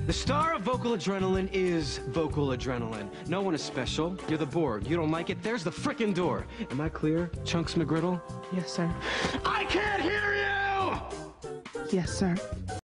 The star of vocal adrenaline is vocal adrenaline. No one is special. You're the Borg. You don't like it? There's the frickin' door. Am I clear, Chunks McGriddle? Yes, sir. I can't hear you! Yes, sir.